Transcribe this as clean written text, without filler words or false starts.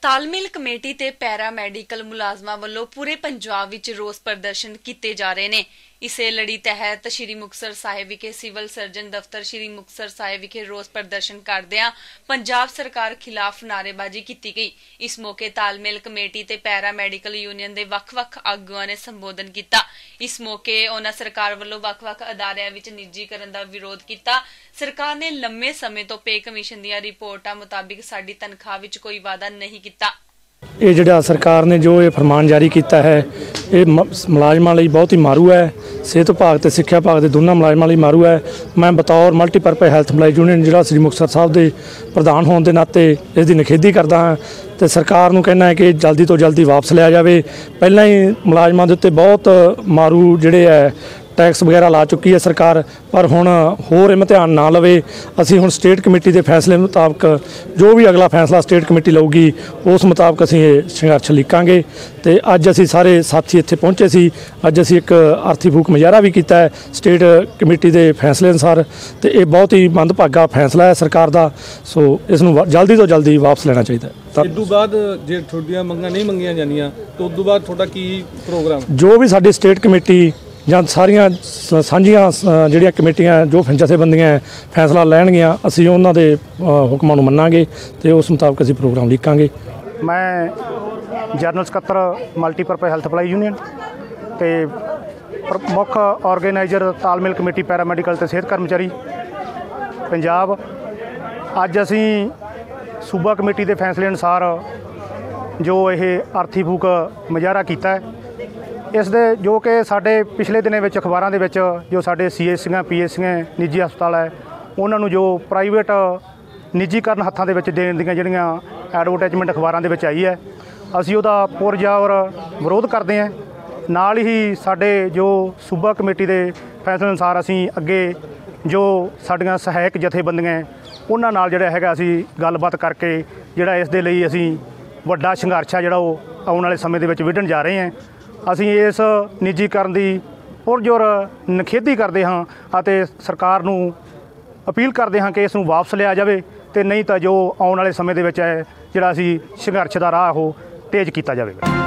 ਤਾਲਮੇਲ ਕਮੇਟੀ ਤੇ para medical ਮੁਲਾਜ਼ਮਾਂ ਵੱਲੋਂ ਪੂਰੇ ਪੰਜਾਬ ਵਿੱਚ ਰੋਸ ਪ੍ਰਦਰਸ਼ਨ ਕੀਤੇ ਜਾ ਰਹੇ ਨੇ। ਇਸੇ ਲੜੀ ਤਹਿਤ ਸ਼੍ਰੀ ਮੁਕਤਸਰ ਸਾਹਿਬ ਵਿਖੇ ਸਿਵਲ ਸਰਜਨ ਦਫ਼ਤਰ ਸ਼੍ਰੀ ਮੁਕਤਸਰ ਸਾਹਿਬ ਵਿਖੇ ਰੋਸ ਪ੍ਰਦਰਸ਼ਨ ਕਰਦਿਆਂ ਪੰਜਾਬ ਸਰਕਾਰ ਖਿਲਾਫ ਨਾਅਰੇਬਾਜ਼ੀ ਕੀਤੀ ਗਈ। ਇਸ ਮੌਕੇ ਤਾਲਮੇਲ ਕਮੇਟੀ ਤੇ ਪੈਰਾ ਮੈਡੀਕਲ ਯੂਨੀਅਨ ਦੇ ਵੱਖ-ਵੱਖ ਆਗੂਆਂ ਨੇ ਸੰਬੋਧਨ ਕੀਤਾ। ਇਸ ਮੌਕੇ ਉਹਨਾਂ ਸਰਕਾਰ ਵੱਲੋਂ ਵੱਖ-ਵੱਖ ਅਦਾਰਿਆਂ ਵਿੱਚ ਨਿੱਜੀਕਰਨ ਦਾ ਵਿਰੋਧ ਕੀਤਾ। ਸਰਕਾਰ ਨੇ ਲੰਮੇ ਸਮੇਂ ਤੋਂ ਪੇ ਕਮਿਸ਼ਨ ਦੀਆਂ ਰਿਪੋਰਟਾਂ ਮੁਤਾਬਿਕ ਸਾਡੀ ਤਨਖਾਹ ਵਿੱਚ ਕੋਈ ਵਾਅਦਾ नहीं किया। ये जिहड़ा सरकार ने जो ये फरमान जारी किया है ये मुलाजमां लई बहुत ही मारू है। सेहत विभाग ते सिक्ख्या विभाग के दोनों मुलाजमां लई मारू है। मैं बतौर मल्टीपर्पज़ हैल्थ एम्पलाइज यूनियन जिला श्री मुक्तसर साहब के प्रधान होने के नाते इसकी निखेधी करता हाँ तो सरकार नूं कहना है कि जल्दी तो जल्दी वापस लिया जाए। पहलां ही मुलाजमां दे उत्ते बहुत मारू जिहड़े है टैक्स वगैरह ला चुकी है सरकार, पर हुण होर इम्तिहान ना लवे। असीं हुण स्टेट कमेटी के फैसले मुताबक जो भी अगला फैसला स्टेट कमेटी लऊगी उस मुताबक असीं ये संघर्ष लिखांगे। तो अज असीं सारे साथी इत्थे पहुंचे सी। अज असीं एक अर्थी फूक मुजाहरा भी किया है स्टेट कमेटी के फैसले अनुसार। तो ये बहुत ही मंदभागा फैसला है सरकार का। सो इसनूं जल्दी तो जल्दी वापस लेना चाहिए। इस तो बाद जे तुहाडीआं मंगां नहीं मंगियां जांदियां तो उस तो बाद तुहाडा की प्रोग्राम? जो भी साडी स्टेट कमेटी ਜਾਂ ਸਾਰੀਆਂ ਸਾਂਝੀਆਂ ਜਿਹੜੀਆਂ ਕਮੇਟੀਆਂ ਜੋ ਜਥੇਬੰਦੀਆਂ ਫੈਸਲਾ ਲੈਣਗੀਆਂ ਅਸੀਂ ਉਹਨਾਂ ਦੇ ਹੁਕਮਾਂ ਨੂੰ ਮੰਨਾਂਗੇ ਤੇ ਉਸ ਮੁਤਾਬਕ ਅਸੀਂ ਪ੍ਰੋਗਰਾਮ ਲਿਖਾਂਗੇ। ਮੈਂ ਜਨਰਲ ਸਕੱਤਰ ਮਲਟੀਪਰਪਜ਼ ਹੈਲਥ ਐਂਪਲਾਈ ਯੂਨੀਅਨ ਤੇ ਮੁੱਖ ਆਰਗੇਨਾਈਜ਼ਰ ਤਾਲਮੇਲ ਕਮੇਟੀ ਪੈਰਾ ਮੈਡੀਕਲ ਤੇ ਸਿਹਤ ਕਰਮਚਾਰੀ ਪੰਜਾਬ। ਅੱਜ ਅਸੀਂ ਸੂਬਾ ਕਮੇਟੀ ਦੇ ਫੈਸਲੇ ਅਨੁਸਾਰ ਜੋ ਇਹ ਅਰਥੀ ਫੂਕ ਮੁਜ਼ਾਹਰਾ ਕੀਤਾ ਹੈ इस दे जो कि साढ़े पिछले दिनों में अखबारों के जो साढ़े CSC PSC निजी हस्पताल है उन्होंने जो प्राइवेट निजीकरण हत्थों के देने दी जिहड़ियां एडवरटाइजमेंट अखबारों के आई है असी उहदा पुरजोर विरोध करते हैं। नाल ही साढ़े जो सूबा कमेटी के फैसले अनुसार असी अगे जो साडियां सहायक जथेबंदियां उन्हां नाल जिहड़ा हैगा असी गलबात करके जिहड़ा इस दे लई असी वड्डा संघर्ष है जिहड़ा वो आउण वाले समय दे विच विढण जा रहे हैं। ਅਸੀਂ ਇਸ ਨਿੱਜੀਕਰਨ ਦੀ ਪੁਰਜੋਰ ਨਿਖੇਧੀ ਕਰਦੇ ਹਾਂ ਅਤੇ ਸਰਕਾਰ ਨੂੰ ਅਪੀਲ ਕਰਦੇ ਹਾਂ ਕਿ ਇਸ ਨੂੰ ਵਾਪਸ ਲਿਆ ਜਾਵੇ ਤੇ ਨਹੀਂ ਤਾਂ ਜੋ ਆਉਣ ਵਾਲੇ ਸਮੇਂ ਦੇ ਵਿੱਚ ਹੈ ਜਿਹੜਾ ਅਸੀਂ ਸੰਘਰਸ਼ ਦਾ ਰਾਹ ਉਹ ਤੇਜ਼ ਕੀਤਾ ਜਾਵੇਗਾ।